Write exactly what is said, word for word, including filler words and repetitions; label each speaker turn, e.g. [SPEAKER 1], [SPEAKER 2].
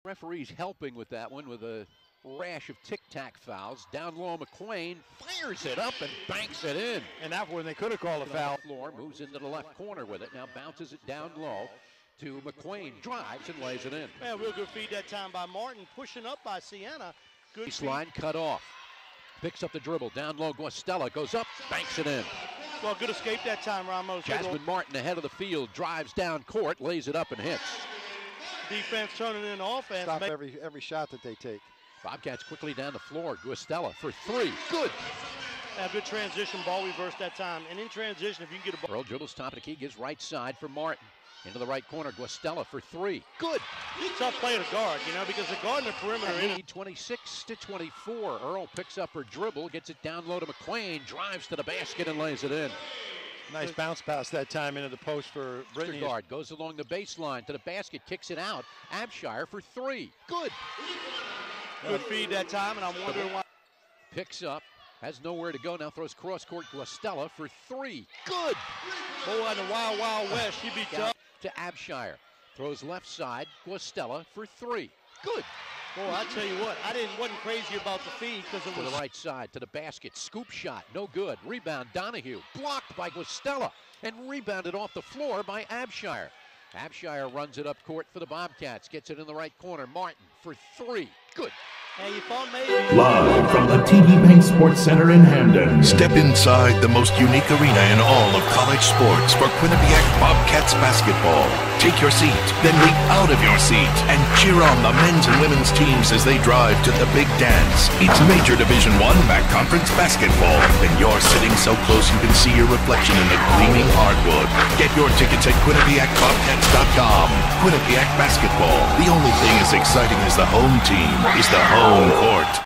[SPEAKER 1] Referees helping with that one with a rash of tic-tac fouls. Down low, McQuain fires it up and banks it in.
[SPEAKER 2] And that one they could have called a foul.
[SPEAKER 1] Floor moves into the left corner with it. Now bounces it down low to McQuain. Drives and lays it in.
[SPEAKER 3] Yeah, real good feed that time by Martin. Pushing up by Siena. Good
[SPEAKER 1] baseline cut off. Picks up the dribble. Down low, Guastella goes up, banks it in.
[SPEAKER 3] Well, good escape that time, Ramos.
[SPEAKER 1] Jasmine Martin ahead of the field. Drives down court, lays it up and hits.
[SPEAKER 3] Defense turning in offense.
[SPEAKER 2] Stop every every shot that they take.
[SPEAKER 1] Bobcats quickly down the floor. Guastella for three. Good.
[SPEAKER 3] A good transition ball reverse that time. And in transition, if you can get a ball.
[SPEAKER 1] Earl dribbles top of the key, gives right side for Martin. Into the right corner, Guastella for three. Good.
[SPEAKER 3] Tough play to guard, you know, because the guard in the perimeter.
[SPEAKER 1] In twenty-six to twenty-four. Earl picks up her dribble, gets it down low to McQuain, drives to the basket and lays it in.
[SPEAKER 2] Nice bounce pass that time into the post for Brittany.
[SPEAKER 1] Guard goes along the baseline to the basket, kicks it out. Abshire for three. Good.
[SPEAKER 3] Good feed that time, and I'm wondering why.
[SPEAKER 1] Picks up, has nowhere to go, now throws cross court. Guastella for three. Good.
[SPEAKER 3] Boy, on the Wild Wild West, she'd be tough.
[SPEAKER 1] To Abshire. Throws left side, Guastella for three. Good.
[SPEAKER 3] Boy, I tell you what, I didn't wasn't crazy about the feed because it was
[SPEAKER 1] to the right side, to the basket, scoop shot, no good. Rebound, Donahue, blocked by Guastella, and rebounded off the floor by Abshire. Abshire runs it up court for the Bobcats, gets it in the right corner. Martin for three. Good.
[SPEAKER 3] Hey, you thought maybe.
[SPEAKER 4] Live from the T D Bank Sports Center in Hamden.
[SPEAKER 5] Step inside the most unique arena in all of college sports for Quinnipiac Bobcats basketball. Take your seat, then leap out of your seat and cheer on the men's and women's teams as they drive to the big dance. It's Major Division One MAC Conference basketball, and you're sitting so close you can see your reflection in the gleaming hardwood. Get your tickets at Quinnipiac Bobcats dot com. Quinnipiac basketball. The only thing as exciting as the home team is the home court.